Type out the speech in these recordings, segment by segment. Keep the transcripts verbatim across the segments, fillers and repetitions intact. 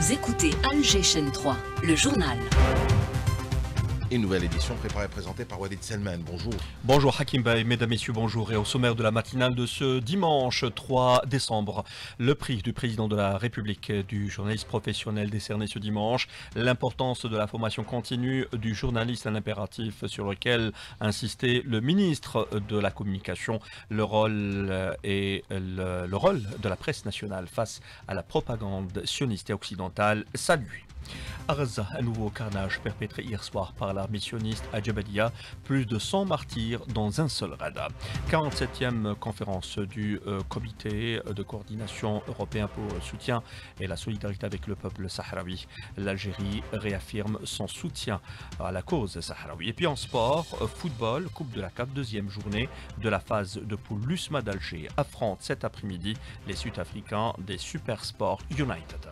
Vous écoutez Alger Chaîne trois, le journal. Une nouvelle édition préparée et présentée par Walid Selman. Bonjour. Bonjour Hakim Bey, mesdames, messieurs, bonjour. Et au sommaire de la matinale de ce dimanche trois décembre, le prix du président de la République du journaliste professionnel décerné ce dimanche, l'importance de la formation continue du journaliste, un impératif sur lequel insistait le ministre de la Communication, le rôle et le, le rôle de la presse nationale face à la propagande sioniste et occidentale salué. À Gaza, un nouveau carnage perpétré hier soir par l'armée sioniste à Jabalia, plus de cent martyrs dans un seul raid. quarante-septième conférence du euh, comité de coordination européen pour le soutien et la solidarité avec le peuple sahraoui. L'Algérie réaffirme son soutien à la cause sahraoui. Et puis en sport, football, Coupe de la C A F, deuxième journée de la phase de poule. L'U S M A d'Alger affronte cet après-midi les Sud-Africains des Supersport United.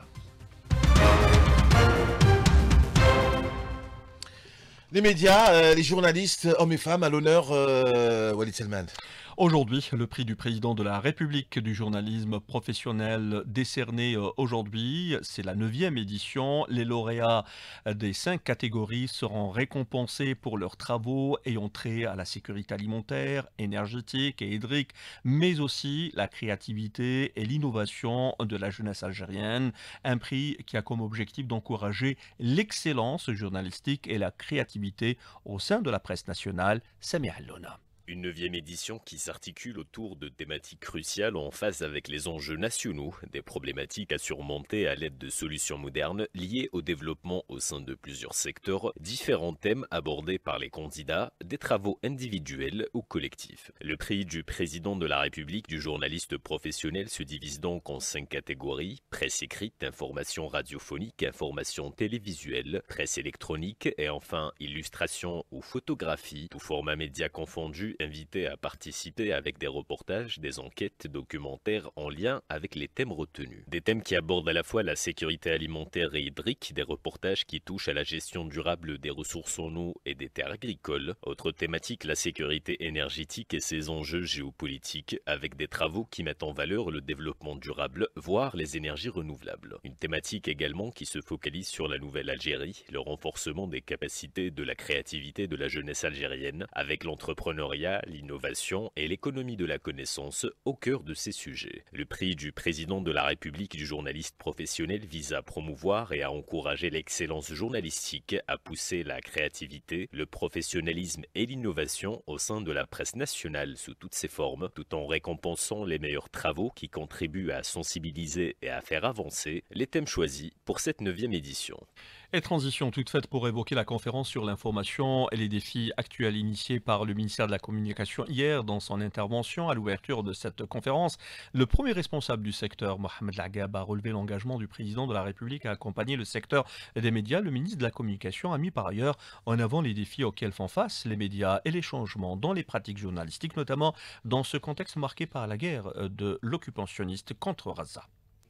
Les médias, euh, les journalistes, hommes et femmes, à l'honneur, euh, Walid Selman. Aujourd'hui, le prix du président de la République du journalisme professionnel décerné aujourd'hui, c'est la neuvième édition. Les lauréats des cinq catégories seront récompensés pour leurs travaux ayant trait à la sécurité alimentaire, énergétique et hydrique, mais aussi la créativité et l'innovation de la jeunesse algérienne. Un prix qui a comme objectif d'encourager l'excellence journalistique et la créativité au sein de la presse nationale. Samir Allona. Une neuvième édition qui s'articule autour de thématiques cruciales en phase avec les enjeux nationaux, des problématiques à surmonter à l'aide de solutions modernes liées au développement au sein de plusieurs secteurs, différents thèmes abordés par les candidats, des travaux individuels ou collectifs. Le prix du président de la République du journaliste professionnel se divise donc en cinq catégories: presse écrite, information radiophonique, information télévisuelle, presse électronique et enfin illustration ou photographie, tout format média confondu, invités à participer avec des reportages, des enquêtes, documentaires en lien avec les thèmes retenus. Des thèmes qui abordent à la fois la sécurité alimentaire et hydrique, des reportages qui touchent à la gestion durable des ressources en eau et des terres agricoles. Autre thématique, la sécurité énergétique et ses enjeux géopolitiques, avec des travaux qui mettent en valeur le développement durable, voire les énergies renouvelables. Une thématique également qui se focalise sur la nouvelle Algérie, le renforcement des capacités de la créativité de la jeunesse algérienne, avec l'entrepreneuriat, l'innovation et l'économie de la connaissance au cœur de ces sujets. Le prix du président de la République du journaliste professionnel vise à promouvoir et à encourager l'excellence journalistique, à pousser la créativité, le professionnalisme et l'innovation au sein de la presse nationale sous toutes ses formes, tout en récompensant les meilleurs travaux qui contribuent à sensibiliser et à faire avancer les thèmes choisis pour cette neuvième édition. Et transition toute faite pour évoquer la conférence sur l'information et les défis actuels initiés par le ministère de la Communication hier dans son intervention à l'ouverture de cette conférence. Le premier responsable du secteur, Mohamed Lagab, a relevé l'engagement du président de la République à accompagner le secteur des médias. Le ministre de la Communication a mis par ailleurs en avant les défis auxquels font face les médias et les changements dans les pratiques journalistiques, notamment dans ce contexte marqué par la guerre de l'occupant sioniste contre Gaza.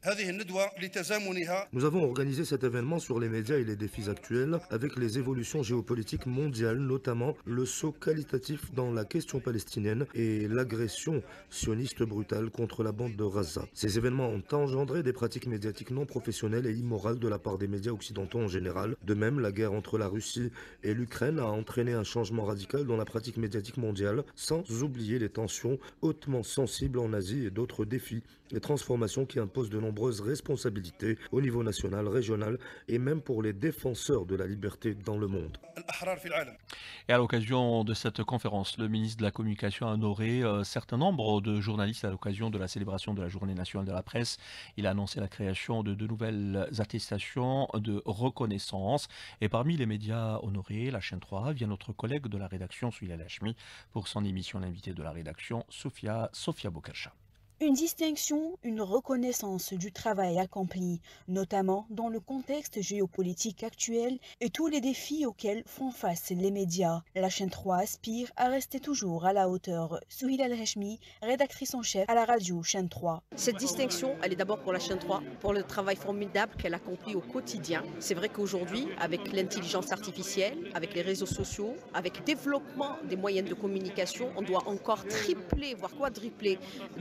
Nous avons organisé cet événement sur les médias et les défis actuels avec les évolutions géopolitiques mondiales, notamment le saut qualitatif dans la question palestinienne et l'agression sioniste brutale contre la bande de Gaza. Ces événements ont engendré des pratiques médiatiques non professionnelles et immorales de la part des médias occidentaux en général. De même, la guerre entre la Russie et l'Ukraine a entraîné un changement radical dans la pratique médiatique mondiale, sans oublier les tensions hautement sensibles en Asie et d'autres défis, les transformations qui imposent de nombreuses responsabilités au niveau national, régional et même pour les défenseurs de la liberté dans le monde. Et à l'occasion de cette conférence, le ministre de la Communication a honoré un certain nombre de journalistes à l'occasion de la célébration de la Journée nationale de la presse. Il a annoncé la création de de nouvelles attestations de reconnaissance. Et parmi les médias honorés, la chaîne trois vient notre collègue de la rédaction, Souila Lachmi, pour son émission L'invité de la rédaction, Sofia, Sofia Bokercha. Une distinction, une reconnaissance du travail accompli, notamment dans le contexte géopolitique actuel et tous les défis auxquels font face les médias. La chaîne trois aspire à rester toujours à la hauteur. Souila Al-Hashmi, rédactrice en chef à la radio chaîne trois. Cette distinction, elle est d'abord pour la chaîne trois, pour le travail formidable qu'elle accomplit au quotidien. C'est vrai qu'aujourd'hui, avec l'intelligence artificielle, avec les réseaux sociaux, avec le développement des moyens de communication, on doit encore tripler, voire quadrupler d'efforts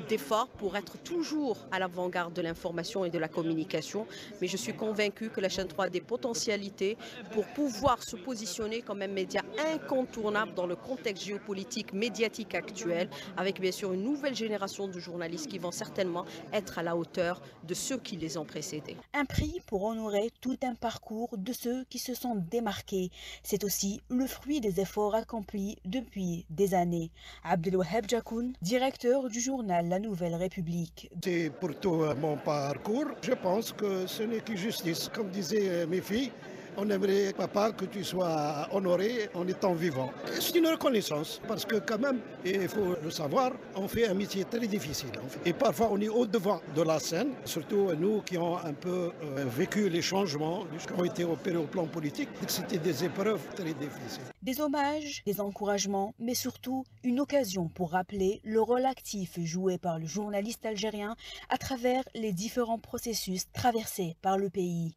fort pour être toujours à l'avant-garde de l'information et de la communication, mais je suis convaincue que la chaîne trois a des potentialités pour pouvoir se positionner comme un média incontournable dans le contexte géopolitique médiatique actuel, avec bien sûr une nouvelle génération de journalistes qui vont certainement être à la hauteur de ceux qui les ont précédés. Un prix pour honorer tout un parcours de ceux qui se sont démarqués. C'est aussi le fruit des efforts accomplis depuis des années. Abdelwahab Jakoun, directeur du journal La Nouvelle République. C'est pour tout mon parcours. Je pense que ce n'est que justice. Comme disaient mes filles, on aimerait, papa, que tu sois honoré en étant vivant. C'est une reconnaissance, parce que quand même, il faut le savoir, on fait un métier très difficile. Et parfois, on est au-devant de la scène, surtout nous qui avons un peu euh, vécu les changements qui ont été opérés au plan politique. C'était des épreuves très difficiles. Des hommages, des encouragements, mais surtout une occasion pour rappeler le rôle actif joué par le journaliste algérien à travers les différents processus traversés par le pays.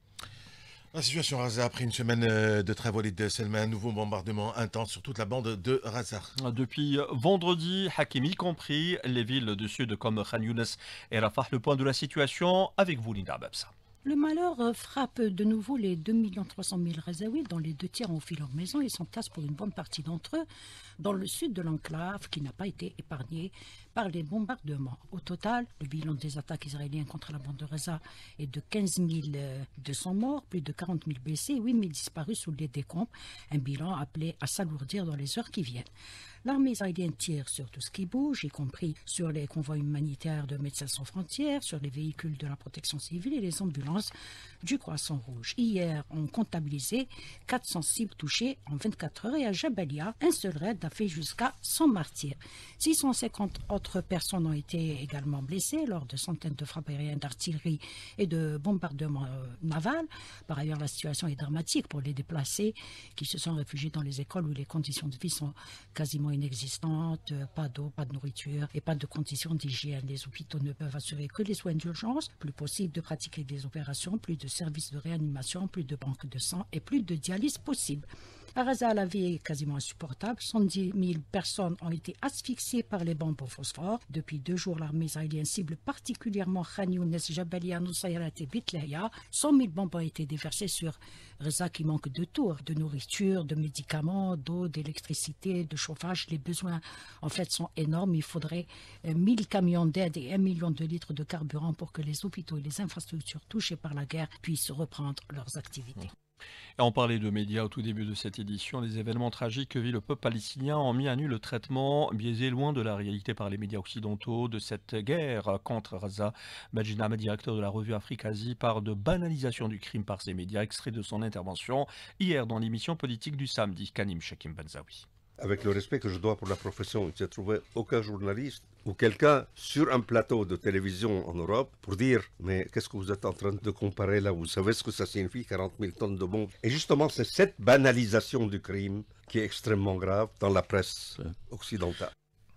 La situation à Raza, après une semaine de travaux de Selma, un nouveau bombardement intense sur toute la bande de Raza. Depuis vendredi, Hakim y compris, les villes du sud comme Khan Younes et Rafah, le point de la situation avec vous, Linda Babsa. Le malheur frappe de nouveau les deux millions trois cent mille Razaouis dont les deux tiers ont fui leur maison et s'entassent pour une bonne partie d'entre eux dans le sud de l'enclave qui n'a pas été épargné par les bombardements. Au total, le bilan des attaques israéliennes contre la bande de Raza est de quinze mille deux cents morts, plus de quarante mille blessés et huit mille disparus sous les décombres, un bilan appelé à s'alourdir dans les heures qui viennent. L'armée israélienne tire sur tout ce qui bouge, y compris sur les convois humanitaires de Médecins sans frontières, sur les véhicules de la protection civile et les ambulances du Croissant Rouge. Hier, on comptabilisait quatre cents cibles touchées en vingt-quatre heures et à Jabalia, un seul raid a fait jusqu'à cent martyrs. six cent cinquante autres personnes ont été également blessées lors de centaines de frappes aériennes, d'artillerie et de bombardements euh, navals. Par ailleurs, la situation est dramatique pour les déplacés qui se sont réfugiés dans les écoles où les conditions de vie sont quasiment inexistantes, pas d'eau, pas de nourriture et pas de conditions d'hygiène. Les hôpitaux ne peuvent assurer que les soins d'urgence, plus possible de pratiquer des opérations, plus de services de réanimation, plus de banques de sang et plus de dialyse possible. À Raza, la vie est quasiment insupportable. cent dix mille personnes ont été asphyxiées par les bombes au phosphore. Depuis deux jours, l'armée israélienne cible particulièrement Khan Younes, Jabalia, Nusayrat et Bitleya. cent mille bombes ont été déversées sur Raza qui manque de tout, de nourriture, de médicaments, d'eau, d'électricité, de chauffage. Les besoins, en fait, sont énormes. Il faudrait mille camions d'aide et un million de litres de carburant pour que les hôpitaux et les infrastructures touchées par la guerre puissent reprendre leurs activités. Et on parlait de médias au tout début de cette édition. Les événements tragiques que vit le peuple palestinien ont mis à nu le traitement biaisé loin de la réalité par les médias occidentaux de cette guerre contre Raza. Majid Ahmed, directeur de la revue Afrique-Asie, parle de banalisation du crime par ces médias, extrait de son intervention hier dans l'émission politique du samedi. Kanim Shakim Benzaoui. Avec le respect que je dois pour la profession, je n'ai trouvé aucun journaliste ou quelqu'un sur un plateau de télévision en Europe pour dire « Mais qu'est-ce que vous êtes en train de comparer là? Vous savez ce que ça signifie, quarante mille tonnes de bombes ?» Et justement, c'est cette banalisation du crime qui est extrêmement grave dans la presse occidentale.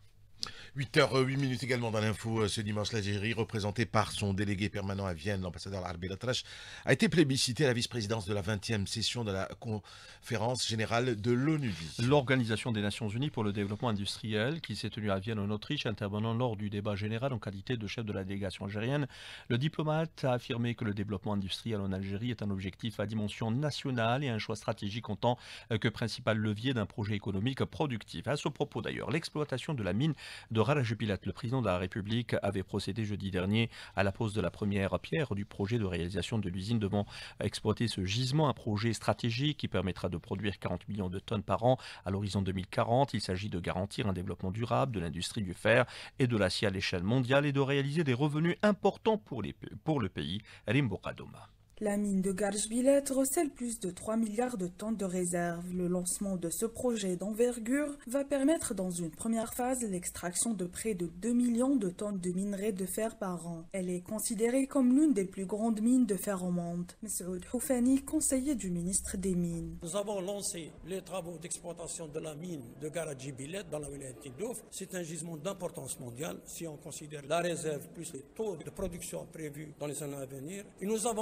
huit heures huit minutes également dans l'info ce dimanche. L'Algérie, représentée par son délégué permanent à Vienne, l'ambassadeur Arbi Latrache, a été plébiscité à la vice-présidence de la vingtième session de la conférence générale de l'ONU. L'Organisation des Nations Unies pour le développement industriel, qui s'est tenue à Vienne en Autriche, intervenant lors du débat général en qualité de chef de la délégation algérienne, le diplomate a affirmé que le développement industriel en Algérie est un objectif à dimension nationale et un choix stratégique en tant que principal levier d'un projet économique productif. À ce propos d'ailleurs, l'exploitation de la mine de Rarajubilat, le président de la République, avait procédé jeudi dernier à la pose de la première pierre du projet de réalisation de l'usine devant exploiter ce gisement, un projet stratégique qui permettra de produire quarante millions de tonnes par an à l'horizon deux mille quarante. Il s'agit de garantir un développement durable de l'industrie du fer et de l'acier à l'échelle mondiale et de réaliser des revenus importants pour, les, pour le pays. Rimbo Kadoma. La mine de Garjbilet recèle plus de trois milliards de tonnes de réserves. Le lancement de ce projet d'envergure va permettre dans une première phase l'extraction de près de deux millions de tonnes de minerais de fer par an. Elle est considérée comme l'une des plus grandes mines de fer au monde. Messoud Houfani, conseiller du ministre des Mines. Nous avons lancé les travaux d'exploitation de la mine de Garjbilet dans la wilaya de Tindouf. C'est un gisement d'importance mondiale si on considère la réserve plus les taux de production prévus dans les années à venir. Et nous avons commencé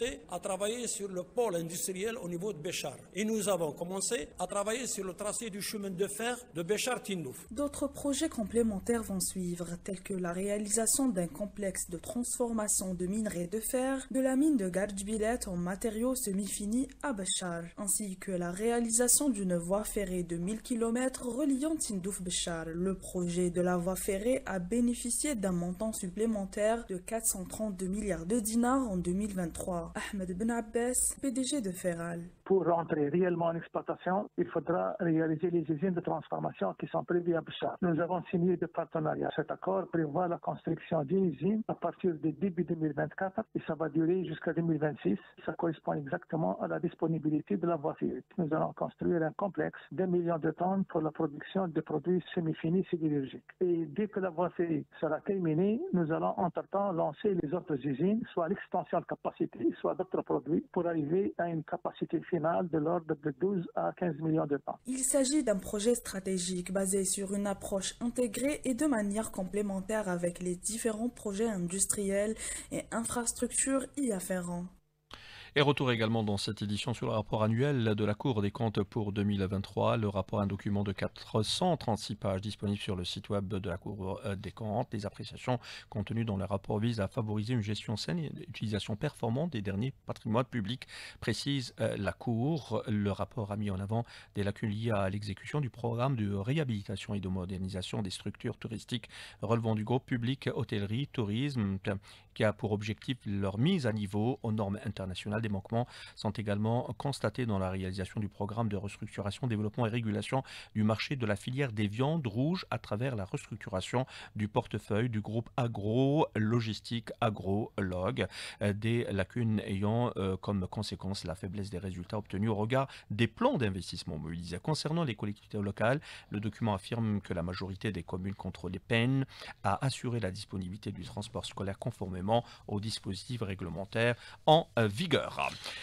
commencé à travailler sur le pôle industriel au niveau de Béchar. Et nous avons commencé à travailler sur le tracé du chemin de fer de Béchar-Tindouf. D'autres projets complémentaires vont suivre, tels que la réalisation d'un complexe de transformation de minerais de fer de la mine de Gardjbilet en matériaux semi-finis à Béchar, ainsi que la réalisation d'une voie ferrée de mille kilomètres reliant Tindouf-Béchar. Le projet de la voie ferrée a bénéficié d'un montant supplémentaire de quatre cent trente-deux milliards de dinars en deux mille vingt-trois. Ahmed Ben Abbas, P D G de Ferral. Pour rentrer réellement en exploitation, il faudra réaliser les usines de transformation qui sont prévues à Béchar. Nous avons signé des partenariats. Cet accord prévoit la construction d'une usine à partir du début deux mille vingt-quatre et ça va durer jusqu'à deux mille vingt-six. Ça correspond exactement à la disponibilité de la voie ferrée. Nous allons construire un complexe d'un million de tonnes pour la production de produits semi-finis sidérurgiques. Et dès que la voie ferrée sera terminée, nous allons entre-temps lancer les autres usines, soit l'extension de capacité, soit d'autres produits, pour arriver à une capacité finale de l'ordre de douze à quinze millions de tonnes. Il s'agit d'un projet stratégique basé sur une approche intégrée et de manière complémentaire avec les différents projets industriels et infrastructures y afférents. Et retour également dans cette édition sur le rapport annuel de la Cour des comptes pour deux mille vingt-trois. Le rapport, un document de quatre cent trente-six pages disponible sur le site web de la Cour des comptes. Les appréciations contenues dans le rapport visent à favoriser une gestion saine et une utilisation performante des derniers patrimoines publics, précise la Cour. Le rapport a mis en avant des lacunes liées à l'exécution du programme de réhabilitation et de modernisation des structures touristiques relevant du groupe public hôtellerie, tourisme, qui a pour objectif leur mise à niveau aux normes internationales. Des manquements sont également constatés dans la réalisation du programme de restructuration, développement et régulation du marché de la filière des viandes rouges à travers la restructuration du portefeuille du groupe agro-logistique Agrolog. Des lacunes ayant euh, comme conséquence la faiblesse des résultats obtenus au regard des plans d'investissement mobilisés. Concernant les collectivités locales, le document affirme que la majorité des communes contrôlées peinent à assurer la disponibilité du transport scolaire conformément aux dispositifs réglementaires en vigueur.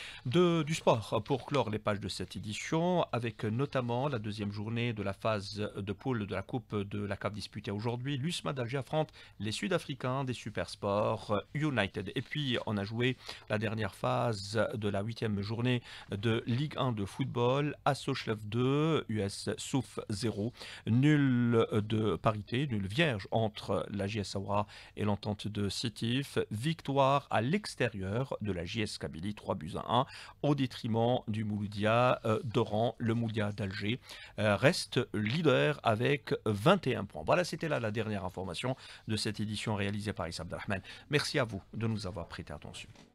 De, du sport pour clore les pages de cette édition, avec notamment la deuxième journée de la phase de poule de la Coupe de la C A F disputée aujourd'hui. L'U S M A d'Alger affronte les Sud-Africains des Supersports United. Et puis on a joué la dernière phase de la huitième journée de Ligue un de football. Assochlev deux, U S Souf zéro. Nul de parité, nul vierge entre la J S Saoura et l'entente de Sétif. Victoire à l'extérieur de la J S Kabylie, trois buts à un, au détriment du Mouloudia euh, d'Oran. Le Mouloudia d'Alger euh, reste leader avec vingt et un points. Voilà, c'était là la dernière information de cette édition réalisée par Issa Abdelrahman. Merci à vous de nous avoir prêté attention.